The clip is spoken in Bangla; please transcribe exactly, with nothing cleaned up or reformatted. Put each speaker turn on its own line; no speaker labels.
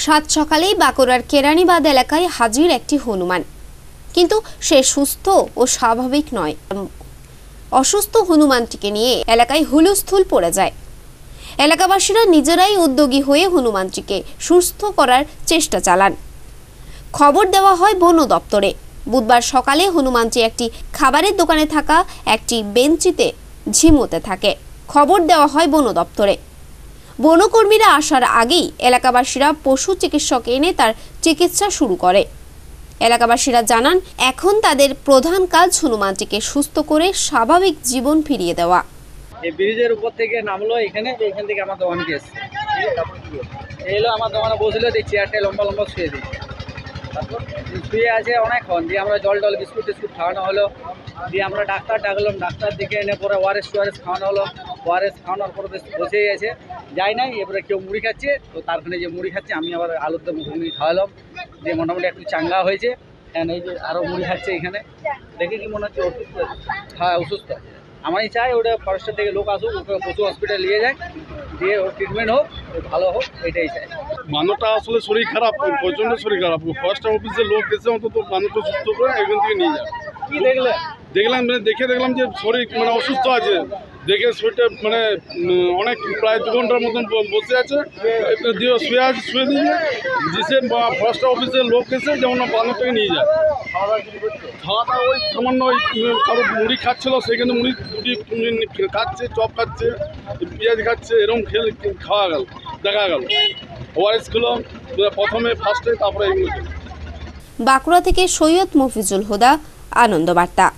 সাত সকালেই বাঁকুড়ার কেরানীবাদ এলাকায় হাজির একটি হনুমান, কিন্তু সে সুস্থ ও স্বাভাবিক নয়। অসুস্থ হনুমানটিকে নিয়ে এলাকায় হুলস্থুল পড়ে যায়। এলাকাবাসীরা নিজেরাই উদ্যোগী হয়ে হনুমানটিকে সুস্থ করার চেষ্টা চালান। খবর দেওয়া হয় বন দপ্তরে। বুধবার সকালে হনুমানটি একটি খাবারের দোকানে থাকা একটি বেঞ্চিতে ঝিমোতে থাকে। খবর দেওয়া হয় বন দপ্তরে। বনকর্মীরা আসার আগেই এলাকাবাসীরা পশু চিকিৎসক এনে তার চিকিৎসা শুরু করে। এলাকাবাসীরা জানান, এখন তাদের প্রধান কাজ হনুমানটিকে সুস্থ করে স্বাভাবিক জীবন ফিরিয়ে দেওয়া।
এই ব্রিজের উপর থেকে নামলো এখানে, এখান থেকে আমার দোকানকে এসছে। এলো আমার দোকানে বসলো, দেখছি চেয়ারটা লম্বা লম্বা শুয়ে দিচ্ছে। তারপর শুয়ে আছে অনেকক্ষণ, দিয়ে আমরা জল টল বিস্কুট টিস্কুট খাওয়ানো হলো, দিয়ে আমরা ডাক্তার ডাকলাম, ডাক্তার দিকে এনে পরে ওয়ারেস ওয়ারেস খাওয়ানো হলো। ওয়ারেস খাওয়ানোর পরে বেশ বসেই আছে, যাই নাই। এবারে কেউ মুড়ি খাচ্ছে, তো তারখানে যে মুড়ি খাচ্ছে, আমি আবার আলুর দম মুড়ি খাওয়ালাম, দিয়ে মোটামুটি একটু চাঙ্গা হয়েছে। হ্যাঁ, এই যে আরও মুড়ি খাচ্ছে এখানে, দেখে কি মনে হচ্ছে অসুস্থ। হ্যাঁ, অসুস্থ। আমি চাই ওটা ফরেস্টের থেকে লোক আসুক, ওকে পশু হসপিটাল নিয়ে যায়, দিয়ে ওর ট্রিটমেন্ট হোক, ভালো হোক, এটাই চাই।
বানরটা আসলে শরীর খারাপ, প্রচণ্ড শরীর খারাপ। ফরেস্ট অফিসের লোক এসে অন্তত বানরটা সুস্থ করে এখান থেকে নিয়ে যায়।
কি দেখলেন?
দেখলাম দেখে দেখলাম যে শরীর মানে অসুস্থ আছে। দেখে শরীরটা মানে অনেক প্রায় দু ঘন্টার মতন বসে আছে, দিয়ে শুয়ে আছে, শুয়ে দিয়ে দিছে ফরেস্ট অফিসের লোক এসে যেমন বানরটাকে নিয়ে যায়। খাওয়া দাওয়া ওই সামান্য ওই কারো মুড়ি খাচ্ছিলো, সেখানে মুড়ি মুড়ি খাচ্ছে, চপ খাচ্ছে, পেঁয়াজ খাচ্ছে, এরকম খেলে খাওয়া গেল, দেখা গেল। ওয়ারেস খেলো প্রথমে ফার্স্টে, তারপরে এগুলো।
বাঁকুড়া থেকে সৈয়দ মফিজুল হুদা, আনন্দ বার্তা।